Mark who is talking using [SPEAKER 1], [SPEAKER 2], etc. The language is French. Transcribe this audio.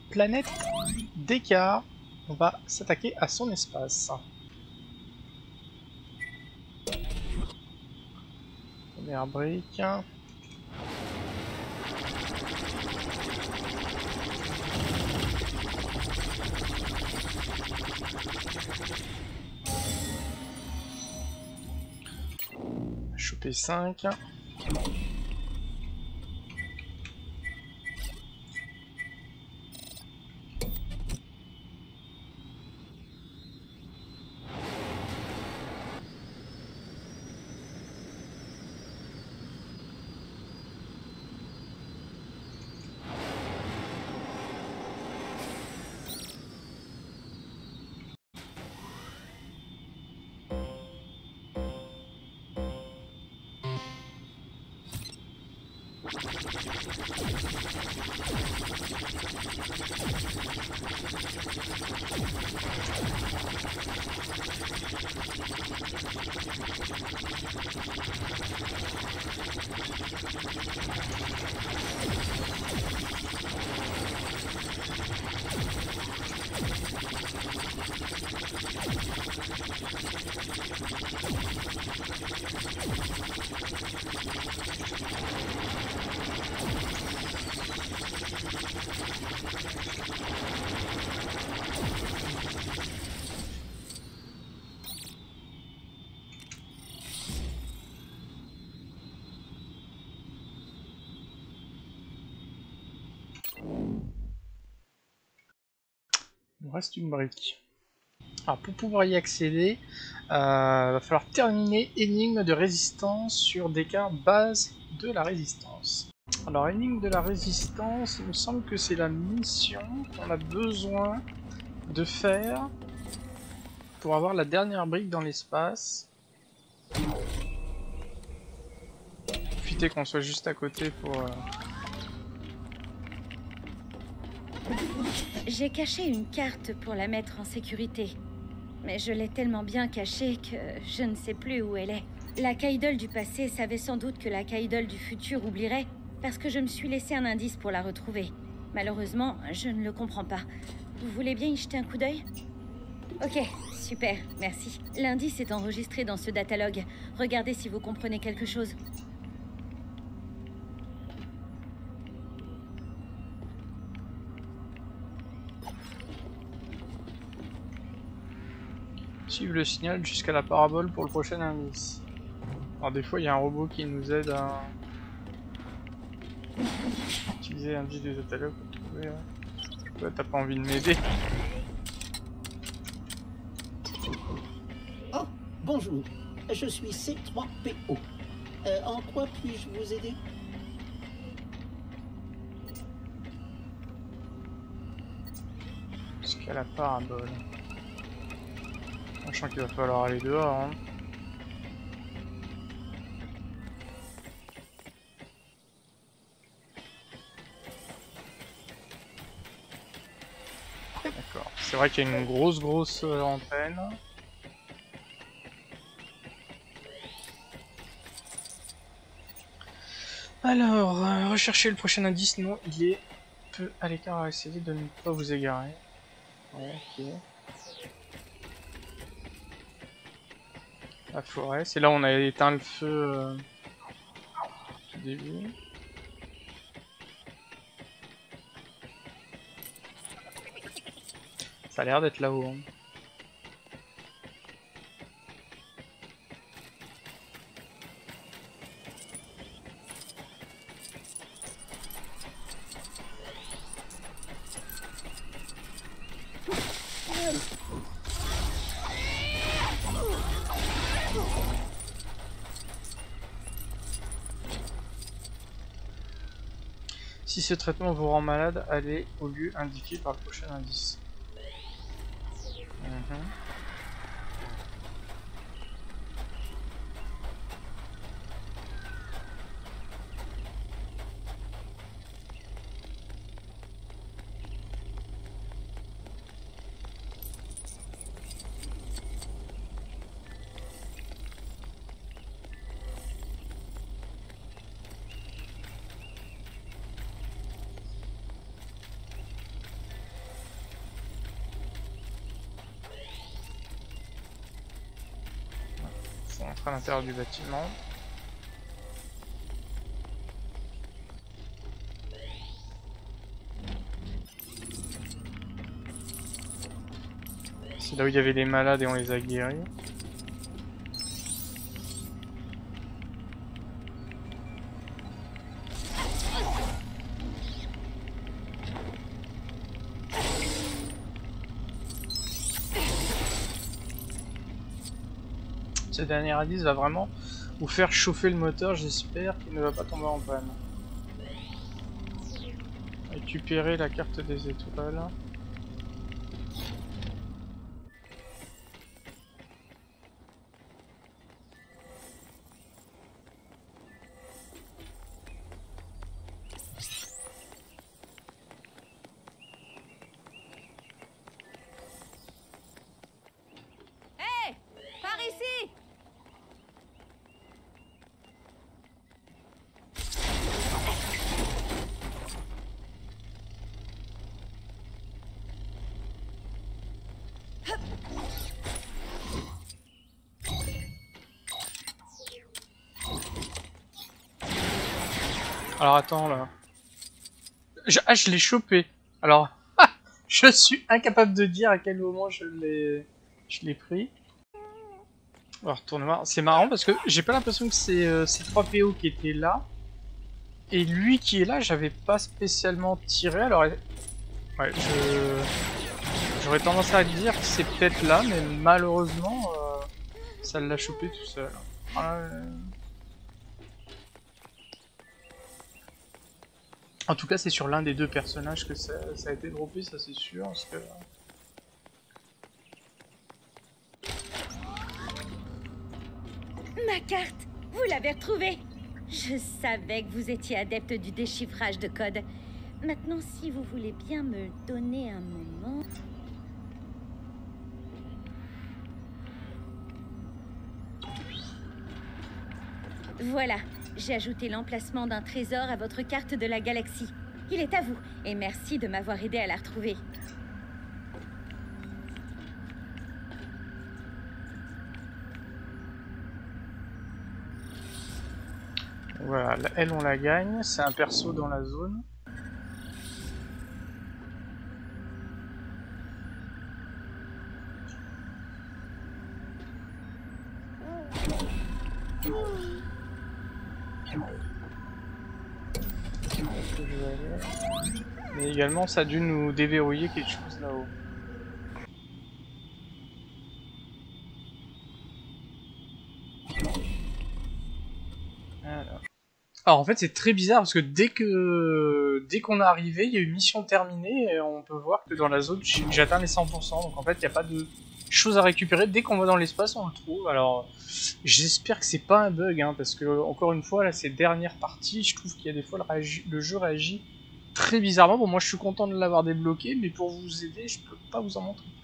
[SPEAKER 1] planète d'écart. On va s'attaquer à son espace. Première brique. Choper 5. Il nous reste une brique. Alors pour pouvoir y accéder, va falloir terminer énigme de résistance sur d'écart base de la résistance. Alors énigme de la résistance, il me semble que c'est la mission qu'on a besoin de faire pour avoir la dernière brique dans l'espace. Profitez qu'on soit juste à côté pour...
[SPEAKER 2] J'ai caché une carte pour la mettre en sécurité. Mais je l'ai tellement bien cachée que je ne sais plus où elle est. La Kaidol du passé savait sans doute que la Kaidol du futur oublierait, parce que je me suis laissé un indice pour la retrouver. Malheureusement, je ne le comprends pas. Vous voulez bien y jeter un coup d'œil? Ok, super, merci. L'indice est enregistré dans ce datalogue. Regardez si vous comprenez quelque chose.
[SPEAKER 1] Suivre le signal jusqu'à la parabole pour le prochain indice. Alors des fois il y a un robot qui nous aide à utiliser l'indice du catalogue pour trouver... Ouais, t'as pas envie de m'aider?
[SPEAKER 3] Oh, bonjour, je suis C3PO. En quoi puis-je vous aider?
[SPEAKER 1] Jusqu'à la parabole. Sachant qu'il va falloir aller dehors, hein. D'accord. C'est vrai qu'il y a une grosse antenne. Alors, rechercher le prochain indice, non, il est peu à l'écart, essayez de ne pas vous égarer. Ouais, ok. La forêt, c'est là où on a éteint le feu au début. Ça a l'air d'être là-haut. Hein. Si ce traitement vous rend malade, allez au lieu indiqué par le prochain indice. à l'intérieur du bâtiment. C'est là où il y avait les malades et on les a guéris. Ce dernier indice va vraiment vous faire chauffer le moteur, j'espère qu'il ne va pas tomber en panne. Récupérer la carte des étoiles.
[SPEAKER 2] Hé! Par ici!
[SPEAKER 1] Alors attends là. Je l'ai chopé. Alors, je suis incapable de dire à quel moment je l'ai pris. On va retourner voir. C'est marrant parce que j'ai pas l'impression que c'est ces 3 PO qui étaient là. Et lui qui est là, j'avais pas spécialement tiré. Alors, ouais, j'aurais tendance à dire que c'est peut-être là, mais malheureusement, ça l'a chopé tout seul. En tout cas, c'est sur l'un des deux personnages que ça a été droppé, ça c'est sûr. Parce que...
[SPEAKER 2] Ma carte! Vous l'avez retrouvée! Je savais que vous étiez adepte du déchiffrage de code. Maintenant, si vous voulez bien me donner un moment... Voilà, j'ai ajouté l'emplacement d'un trésor à votre carte de la galaxie. Il est à vous, et merci de m'avoir aidé à la retrouver.
[SPEAKER 1] Voilà, elle on la gagne, c'est un perso dans la zone. Mais également ça a dû nous déverrouiller quelque chose là-haut. Alors en fait c'est très bizarre parce que dès qu'on est arrivé, il y a eu mission terminée et on peut voir que dans la zone j'atteins les 100%, donc en fait il n'y a pas de choses à récupérer, dès qu'on va dans l'espace on le trouve. Alors j'espère que c'est pas un bug hein, parce que encore une fois là ces dernières parties je trouve qu'il y a des fois le jeu réagit très bizarrement. Bon moi je suis content de l'avoir débloqué mais pour vous aider je peux pas vous en montrer